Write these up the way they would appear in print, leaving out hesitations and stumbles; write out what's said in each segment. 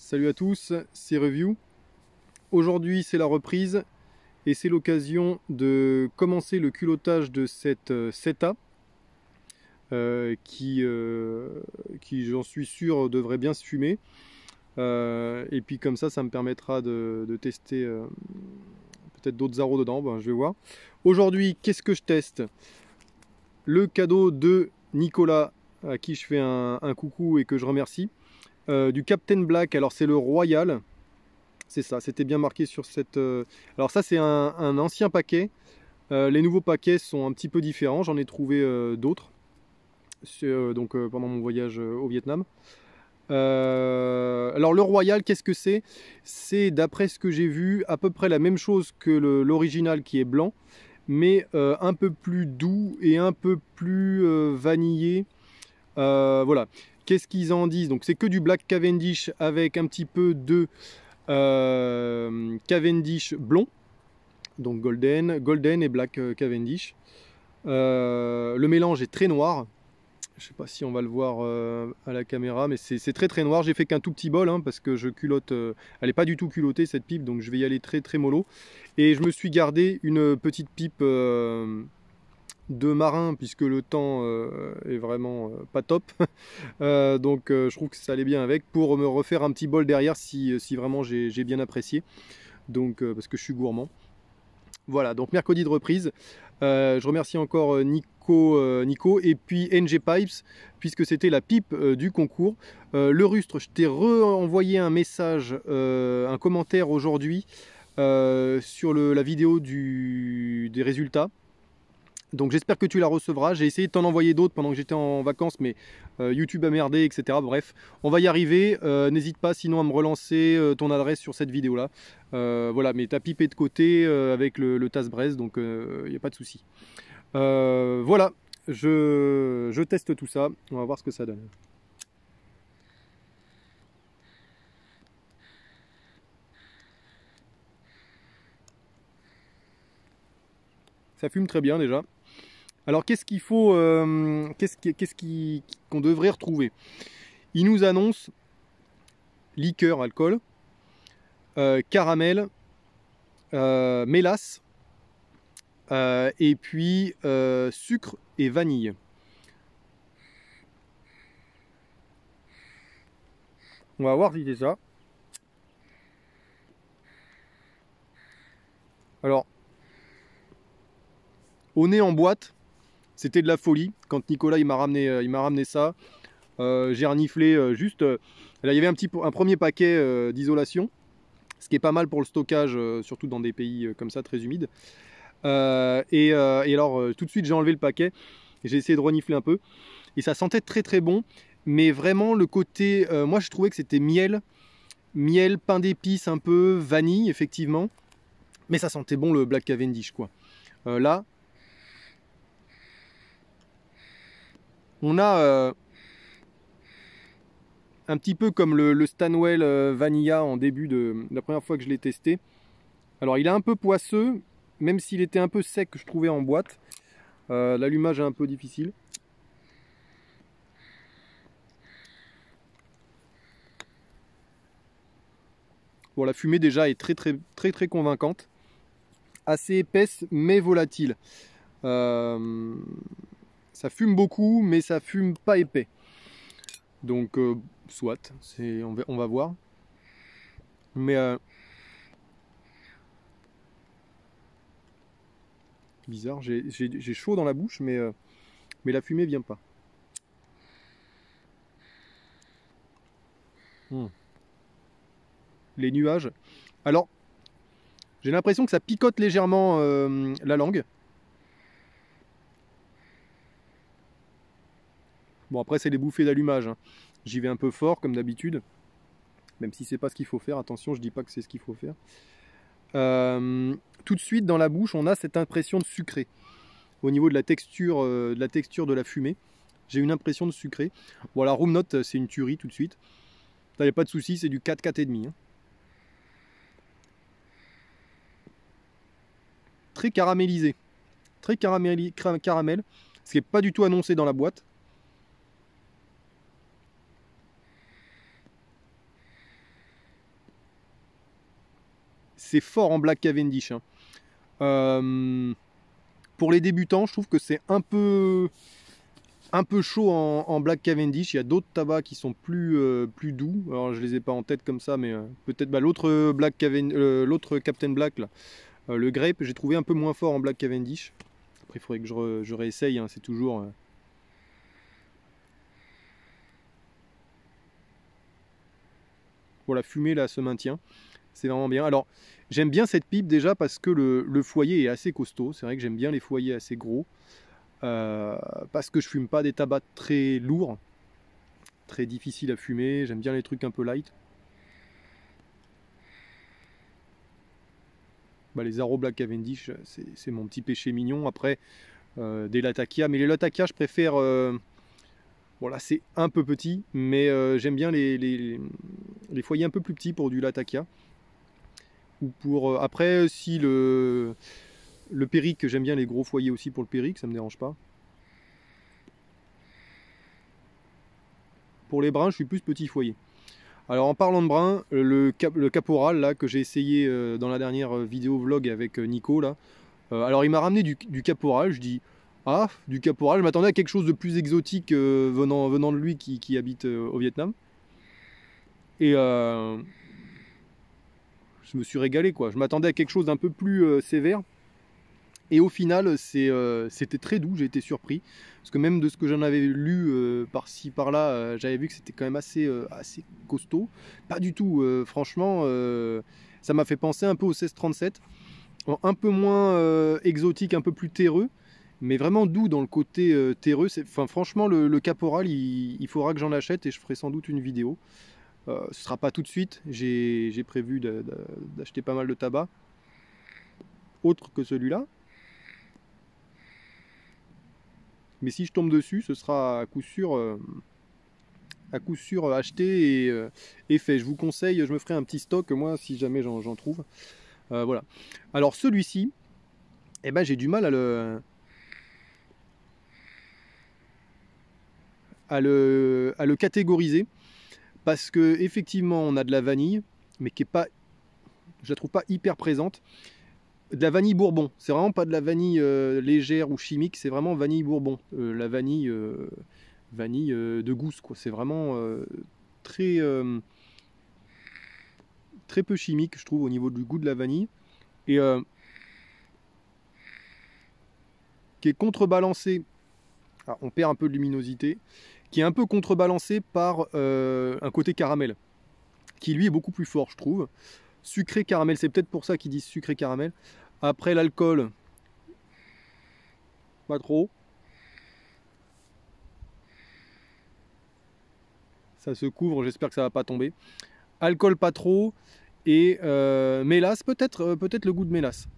Salut à tous, c'est Review. Aujourd'hui c'est la reprise et c'est l'occasion de commencer le culottage de cette Seta qui j'en suis sûr devrait bien se fumer. Et puis comme ça me permettra de tester peut-être d'autres arrows dedans, ben, je vais voir. Aujourd'hui qu'est-ce que je teste? Le cadeau de Nicolas à qui je fais un coucou et que je remercie. Du Captain Black, alors c'est le Royal, c'est ça, c'était bien marqué sur cette... Alors ça c'est un ancien paquet, les nouveaux paquets sont un petit peu différents, j'en ai trouvé d'autres, pendant mon voyage au Vietnam. Alors le Royal, qu'est-ce que c'est? C'est, d'après ce que j'ai vu, à peu près la même chose que l'original qui est blanc, mais un peu plus doux et un peu plus vanillé. Voilà. Qu'est-ce qu'ils en disent? Donc c'est que du Black Cavendish avec un petit peu de Cavendish blond, donc golden et Black Cavendish. Le mélange est très noir. Je sais pas si on va le voir à la caméra, mais c'est très noir. J'ai fait qu'un tout petit bol parce que je culotte. Elle n'est pas du tout culottée cette pipe, donc je vais y aller très mollo. Et je me suis gardé une petite pipe de marin puisque le temps est vraiment pas top. Donc je trouve que ça allait bien avec pour me refaire un petit bol derrière si vraiment j'ai bien apprécié. Donc parce que je suis gourmand. Voilà, donc mercredi de reprise. Je remercie encore Nico et puis NG Pipes puisque c'était la pipe du concours. Le Rustre, je t'ai renvoyé un message, un commentaire aujourd'hui sur la vidéo des résultats. Donc j'espère que tu la recevras. J'ai essayé de t'en envoyer d'autres pendant que j'étais en vacances, mais YouTube a merdé, etc. Bref, on va y arriver. N'hésite pas sinon à me relancer ton adresse sur cette vidéo-là. Voilà, mais ta pipe est de côté avec le tasse-braise, donc il n'y a pas de souci. Voilà, je teste tout ça. On va voir ce que ça donne. Ça fume très bien déjà. Alors qu'est-ce qu'il faut, qu'on devrait retrouver? Il nous annonce liqueur, alcool, caramel, mélasse, et puis sucre et vanille. On va voir si c'est ça. Alors, au nez en boîte, c'était de la folie. Quand Nicolas il m'a ramené ça, j'ai reniflé juste. Là, il y avait un premier paquet d'isolation, ce qui est pas mal pour le stockage, surtout dans des pays comme ça très humides. Et alors, tout de suite, j'ai enlevé le paquet. J'ai essayé de renifler un peu, et ça sentait très bon. Mais vraiment, le côté, moi, je trouvais que c'était miel, pain d'épices, un peu vanille, effectivement. Mais ça sentait bon le Black Cavendish, quoi. Là, on a un petit peu comme le Stanwell Vanilla en début de la première fois que je l'ai testé. Alors il est un peu poisseux, même s'il était un peu sec, je trouvais en boîte. L'allumage est un peu difficile. Bon, la fumée déjà est très convaincante. Assez épaisse mais volatile. Ça fume beaucoup, mais ça fume pas épais. Donc soit, on va voir. Mais bizarre, j'ai chaud dans la bouche, mais la fumée vient pas. Les nuages. Alors, j'ai l'impression que ça picote légèrement la langue. Bon, après, c'est les bouffées d'allumage. Hein. J'y vais un peu fort, comme d'habitude. Même si c'est pas ce qu'il faut faire. Attention, je dis pas que c'est ce qu'il faut faire. Tout de suite, dans la bouche, on a cette impression de sucré. Au niveau de la texture de la fumée, j'ai une impression de sucré. Bon, la room note, c'est une tuerie tout de suite. Il n'y a pas de souci, c'est du 4, 4,5. Hein. Très caramélisé. Très caramel. Ce qui n'est pas du tout annoncé dans la boîte. c'est fort en Black Cavendish, hein. Pour les débutants, je trouve que c'est un peu chaud en Black Cavendish. Il y a d'autres tabacs qui sont plus doux. Alors je les ai pas en tête comme ça, mais peut-être l'autre l'autre Captain Black là, le Grape, j'ai trouvé un peu moins fort en Black Cavendish. Après il faudrait que je réessaye, hein, c'est toujours Bon, la fumée là se maintient, c'est vraiment bien. Alors j'aime bien cette pipe déjà parce que le foyer est assez costaud. C'est vrai que j'aime bien les foyers assez gros. Parce que je fume pas des tabacs très lourds, très difficiles à fumer. J'aime bien les trucs un peu light. Bah, les Arrow Black Cavendish, c'est mon petit péché mignon. Après, des Latakia, mais les Latakia, je préfère. Bon, là, c'est un peu petit, mais j'aime bien les foyers un peu plus petits pour du Latakia. Ou pour. Après, si le Perique, j'aime bien les gros foyers aussi pour le Perique, ça me dérange pas. Pour les bruns, je suis plus petit foyer. Alors en parlant de brun, le caporal là, que j'ai essayé dans la dernière vidéo vlog avec Nico là, alors il m'a ramené du caporal, je dis ah, du caporal, je m'attendais à quelque chose de plus exotique venant de lui qui habite au Vietnam. Et je me suis régalé quoi, je m'attendais à quelque chose d'un peu plus sévère. Et au final, c'était très doux, j'ai été surpris. Parce que même de ce que j'en avais lu par-ci par-là, j'avais vu que c'était quand même assez costaud. Pas du tout, franchement, ça m'a fait penser un peu au 1637. Un peu moins exotique, un peu plus terreux, mais vraiment doux dans le côté terreux. Enfin, franchement, le caporal, il faudra que j'en achète et je ferai sans doute une vidéo. Ce sera pas tout de suite, j'ai prévu d'acheter pas mal de tabac, autre que celui-là. Mais si je tombe dessus, ce sera à coup sûr acheté et fait. Je vous conseille, je me ferai un petit stock moi si jamais j'en trouve. Voilà. Alors celui-ci, eh ben, j'ai du mal à le catégoriser parce que effectivement on a de la vanille, mais qui est pas, je la trouve pas hyper présente. De la vanille bourbon, c'est vraiment pas de la vanille légère ou chimique, c'est vraiment vanille bourbon. La vanille de gousse quoi. C'est vraiment très très peu chimique je trouve au niveau du goût de la vanille et qui est contrebalancé. Alors, on perd un peu de luminosité, qui est un peu contrebalancé par un côté caramel qui lui est beaucoup plus fort je trouve. Sucré caramel, c'est peut-être pour ça qu'ils disent sucré caramel. Après l'alcool, pas trop. Ça se couvre, j'espère que ça va pas tomber. Alcool pas trop. Et mélasse, peut-être le goût de mélasse.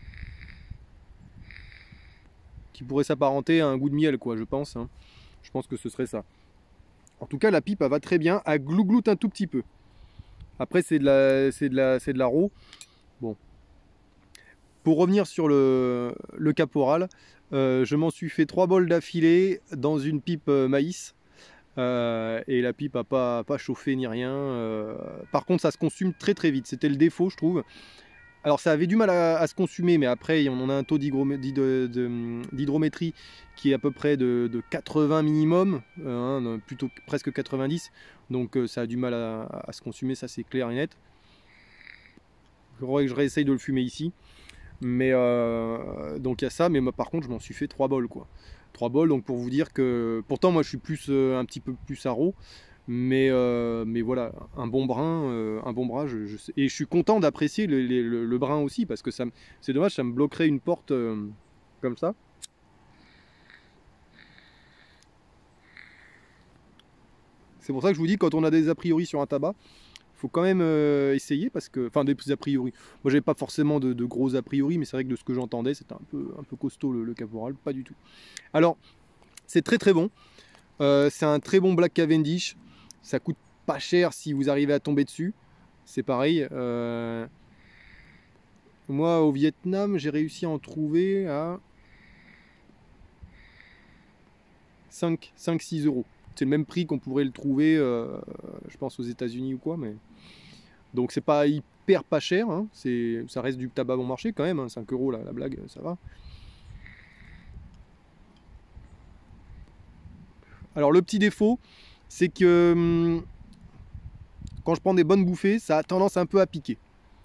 Qui pourrait s'apparenter à un goût de miel, quoi, je pense. Hein. Je pense que ce serait ça. En tout cas, la pipe, elle va très bien. Elle glougloute un tout petit peu. Après, c'est de la raw. Bon. Pour revenir sur le caporal, je m'en suis fait 3 bols d'affilée dans une pipe maïs. Et la pipe n'a pas chauffé ni rien. Par contre, ça se consume très très vite. C'était le défaut, je trouve. Alors, ça avait du mal à se consumer, mais après, on a un taux d'hydrométrie qui est à peu près de 80 minimum, plutôt presque 90. Donc, ça a du mal à se consumer, ça c'est clair et net. Je crois que je réessaye de le fumer ici. Mais donc il y a ça, mais moi, par contre je m'en suis fait 3 bols quoi. 3 bols, donc pour vous dire que pourtant moi je suis plus un petit peu plus haro, mais voilà, un bon brin, et je suis content d'apprécier le brin aussi parce que c'est dommage, ça me bloquerait une porte comme ça. C'est pour ça que je vous dis, quand on a des a priori sur un tabac, faut quand même essayer parce que, enfin des a priori, moi j'avais pas forcément de gros a priori, mais c'est vrai que de ce que j'entendais c'était un peu costaud le caporal, pas du tout. Alors c'est très très bon, c'est un très bon Black Cavendish, ça coûte pas cher si vous arrivez à tomber dessus, c'est pareil. Moi au Vietnam j'ai réussi à en trouver à 5-6 euros. C'est le même prix qu'on pourrait le trouver je pense aux États-Unis ou quoi, mais Donc c'est pas hyper pas cher, hein. Ça reste du tabac bon marché quand même, hein. 5 € la blague, ça va. Alors le petit défaut, c'est que quand je prends des bonnes bouffées, ça a tendance un peu à piquer.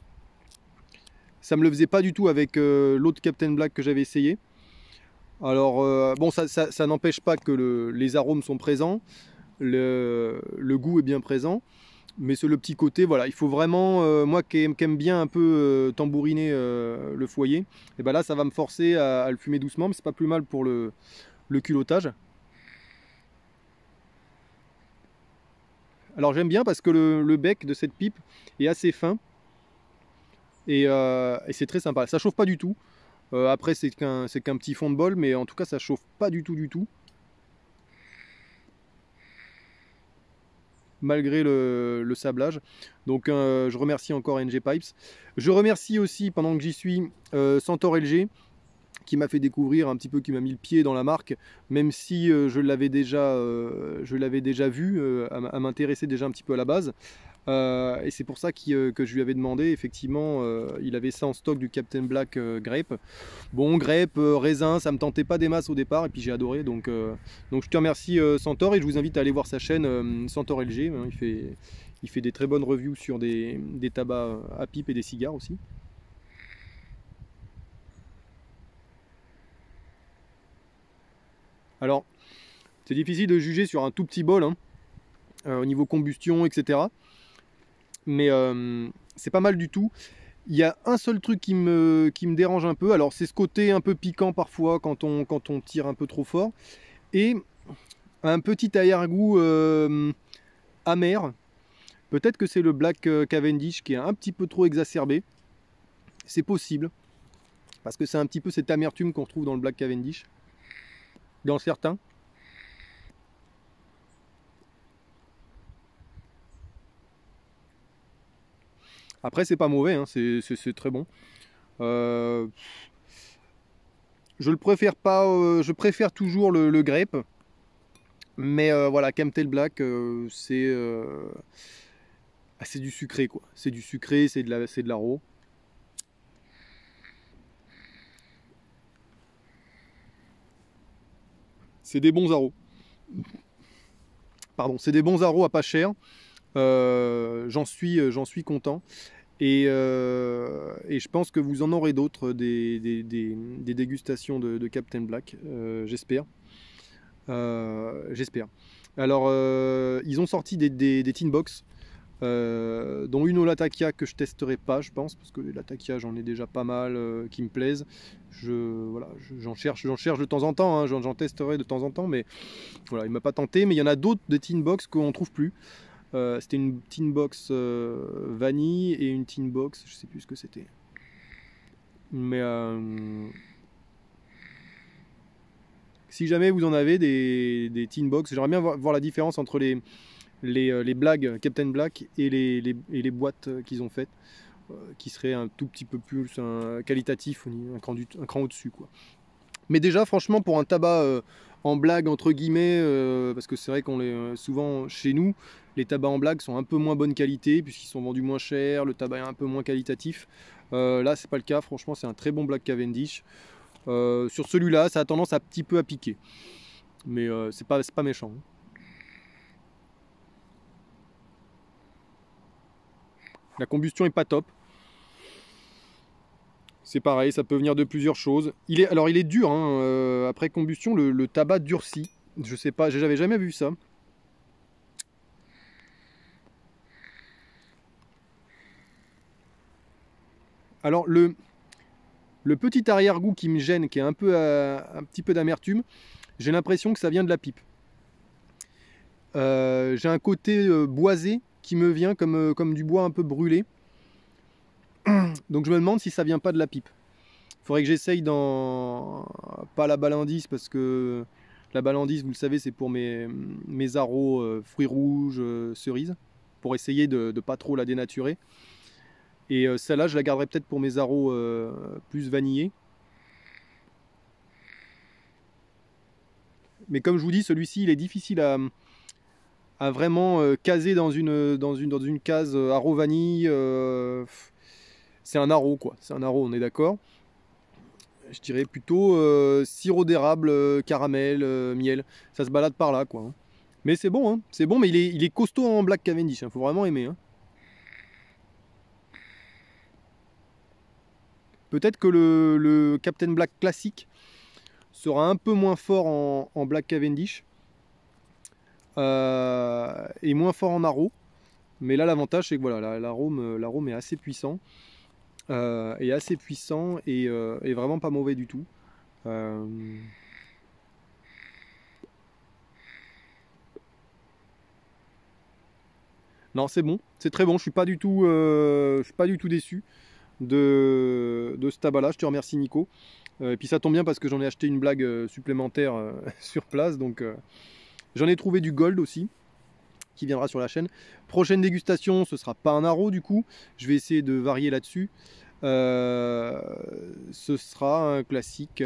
Ça me le faisait pas du tout avec l'autre Captain Black que j'avais essayé. Alors bon, ça n'empêche pas que les arômes sont présents, le goût est bien présent, mais c'est le petit côté, voilà, il faut vraiment, moi qui aime bien un peu tambouriner le foyer, et ben là ça va me forcer à le fumer doucement, mais c'est pas plus mal pour le culottage. Alors j'aime bien parce que le bec de cette pipe est assez fin et c'est très sympa. Ça chauffe pas du tout. Après c'est qu'un petit fond de bol, mais en tout cas ça chauffe pas du tout. Malgré le sablage. Donc je remercie encore NG Pipes. Je remercie aussi, pendant que j'y suis, Centaure LG, qui m'a fait découvrir un petit peu, qui m'a mis le pied dans la marque, même si je l'avais déjà vu, à m'intéresser déjà un petit peu à la base. Et c'est pour ça que je lui avais demandé, effectivement, il avait ça en stock du Captain Black Grape. Bon, grape, raisin, ça me tentait pas des masses au départ, et puis j'ai adoré, donc je te remercie Centaure, et je vous invite à aller voir sa chaîne Centaure LG, hein. Il fait des très bonnes reviews sur des tabacs à pipe et des cigares aussi. Alors, c'est difficile de juger sur un tout petit bol, hein, au niveau combustion, etc. Mais c'est pas mal du tout. Il y a un seul truc qui me dérange un peu, alors c'est ce côté un peu piquant parfois quand on tire un peu trop fort, et un petit arrière-goût amer. Peut-être que c'est le Black Cavendish qui est un petit peu trop exacerbé, c'est possible, parce que c'est un petit peu cette amertume qu'on retrouve dans le Black Cavendish, dans certains. Après c'est pas mauvais, hein, c'est très bon. Je le préfère pas, je préfère toujours le grape, mais voilà, Camtel Black, c'est du sucré, quoi. C'est du sucré, c'est de l'aro. C'est des bons aros. Pardon, c'est des bons aros à pas cher. J'en suis content. Et je pense que vous en aurez d'autres, des dégustations de Captain Black, j'espère. J'espère. Alors, ils ont sorti des tin box, dont une au Latakia que je testerai pas, je pense, parce que les Latakia j'en ai déjà pas mal qui me plaisent. Voilà, j'en cherche de temps en temps, hein, j'en testerai de temps en temps, mais voilà, il m'a pas tenté. Mais il y en a d'autres de tin box qu'on trouve plus. C'était une tin box vanille et une tin box, je sais plus ce que c'était. Mais si jamais vous en avez des tin box, j'aimerais bien voir la différence entre les blagues Captain Black et les boîtes qu'ils ont faites, qui seraient un tout petit peu plus qualitatif, un cran au-dessus, quoi. Mais déjà, franchement, pour un tabac en blague, entre guillemets, parce que c'est vrai qu'on les souvent chez nous, les tabacs en blague sont un peu moins bonne qualité, puisqu'ils sont vendus moins cher, le tabac est un peu moins qualitatif. Là, c'est pas le cas, franchement, c'est un très bon Black Cavendish. Sur celui-là, ça a tendance un petit peu à piquer, mais c'est pas méchant. La combustion est pas top. C'est pareil, ça peut venir de plusieurs choses. Alors il est dur, hein, après combustion, le tabac durcit. Je sais pas, j'avais jamais vu ça. Alors le petit arrière-goût qui me gêne, qui est un petit peu d'amertume, j'ai l'impression que ça vient de la pipe. J'ai un côté boisé qui me vient comme du bois un peu brûlé. Donc je me demande si ça vient pas de la pipe. Il faudrait que j'essaye pas la balandise, parce que la balandise, vous le savez, c'est pour mes aros fruits rouges, cerises, pour essayer de pas trop la dénaturer. Et celle-là, je la garderai peut-être pour mes aros plus vanillés. Mais comme je vous dis, celui-ci, il est difficile à vraiment caser dans une case haro vanille. C'est un haro quoi, c'est un haro, on est d'accord. Je dirais plutôt sirop d'érable, caramel, miel. Ça se balade par là quoi, hein. Mais c'est bon, hein. C'est bon, mais il est costaud en Black Cavendish, hein. Faut vraiment aimer, hein. Peut-être que le Captain Black classique sera un peu moins fort en Black Cavendish et moins fort en Haro. Mais là, l'avantage, c'est que voilà, l'arôme est assez puissant. Et vraiment pas mauvais du tout. Euh, Non, c'est bon, c'est très bon. Je suis pas du tout déçu de ce tabac-là. Je te remercie, Nico. Et puis ça tombe bien parce que j'en ai acheté une blague supplémentaire sur place. Donc j'en ai trouvé du gold aussi qui viendra sur la chaîne. Prochaine dégustation, ce sera pas un haro du coup. Je vais essayer de varier là-dessus. Ce sera un classique.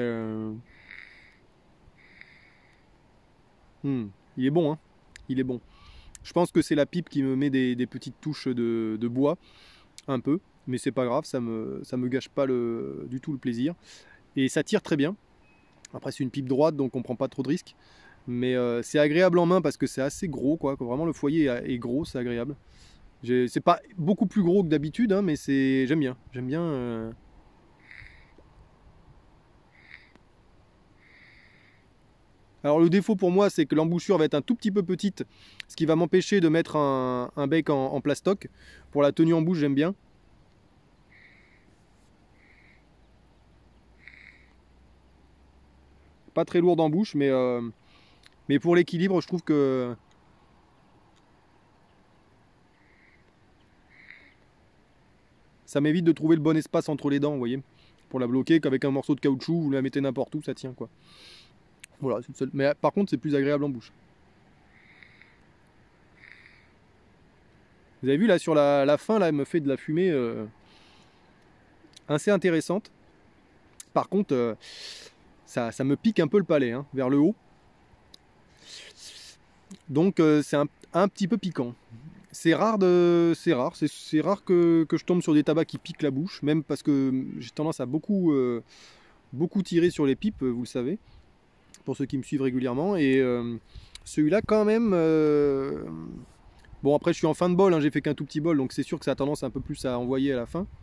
Il est bon, hein. Il est bon. Je pense que c'est la pipe qui me met des petites touches de bois, un peu. Mais c'est pas grave, ça me gâche pas du tout le plaisir. Et ça tire très bien. Après, c'est une pipe droite, donc on prend pas trop de risques. Mais c'est agréable en main parce que c'est assez gros, quoi. Vraiment, le foyer est gros, c'est agréable. C'est pas beaucoup plus gros que d'habitude, hein, mais j'aime bien. J'aime bien. Alors le défaut pour moi, c'est que l'embouchure va être un tout petit peu petite, ce qui va m'empêcher de mettre un bec en plastoc. Pour la tenue en bouche, j'aime bien. Pas très lourde en bouche, mais pour l'équilibre, je trouve que ça m'évite de trouver le bon espace entre les dents, vous voyez. Pour la bloquer, qu'avec un morceau de caoutchouc, vous la mettez n'importe où, ça tient quoi. Voilà, c'est le seul. Mais par contre, c'est plus agréable en bouche. Vous avez vu là sur la fin, là, elle me fait de la fumée assez intéressante. Par contre, ça me pique un peu le palais, hein, vers le haut. Donc c'est un petit peu piquant. C'est rare que je tombe sur des tabacs qui piquent la bouche, même parce que j'ai tendance à beaucoup tirer sur les pipes, vous le savez, pour ceux qui me suivent régulièrement. Et celui-là, quand même. Bon, après, je suis en fin de bol, hein, j'ai fait qu'un tout petit bol, donc c'est sûr que ça a tendance un peu plus à envoyer à la fin.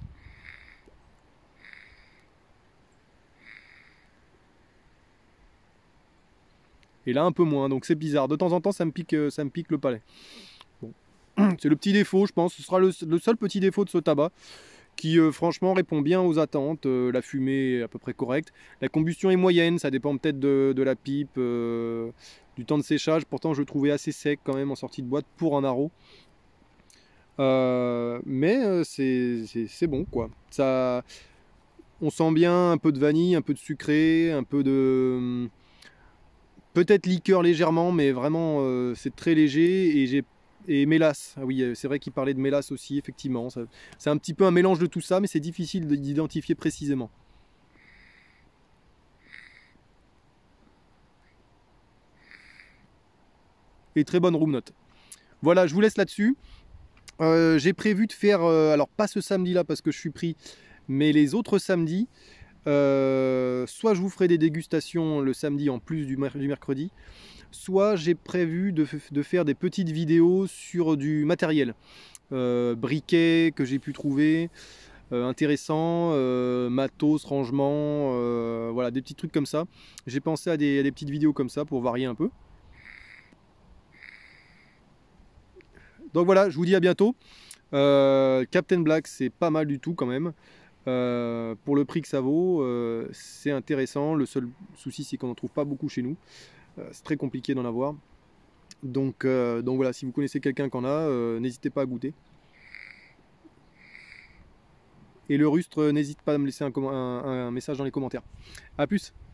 Et là, un peu moins, donc c'est bizarre. De temps en temps, ça me pique le palais. Bon. C'est le petit défaut, je pense. Ce sera le seul petit défaut de ce tabac qui, franchement, répond bien aux attentes. La fumée est à peu près correcte. La combustion est moyenne, ça dépend peut-être de la pipe, du temps de séchage. Pourtant, je le trouvais assez sec quand même en sortie de boîte pour un haro. Mais c'est bon, quoi. On sent bien un peu de vanille, un peu de sucré, un peu de... Peut-être liqueur légèrement, mais vraiment c'est très léger. Et mélasse. Ah oui, c'est vrai qu'il parlait de mélasse aussi, effectivement. C'est un petit peu un mélange de tout ça, mais c'est difficile d'identifier précisément. Et très bonne room note. Voilà, je vous laisse là-dessus. J'ai prévu de faire, alors pas ce samedi-là parce que je suis pris, mais les autres samedis. Soit je vous ferai des dégustations le samedi en plus du mercredi, soit j'ai prévu de faire des petites vidéos sur du matériel, briquet que j'ai pu trouver intéressant, matos, rangement, voilà, des petits trucs comme ça. J'ai pensé à des petites vidéos comme ça pour varier un peu. Donc voilà, je vous dis à bientôt. Captain Black, c'est pas mal du tout quand même. Pour le prix que ça vaut, c'est intéressant. Le seul souci, c'est qu'on n'en trouve pas beaucoup chez nous. C'est très compliqué d'en avoir. Donc voilà, si vous connaissez quelqu'un qui en a, n'hésitez pas à goûter. Et le rustre, n'hésite pas à me laisser un message dans les commentaires. A plus!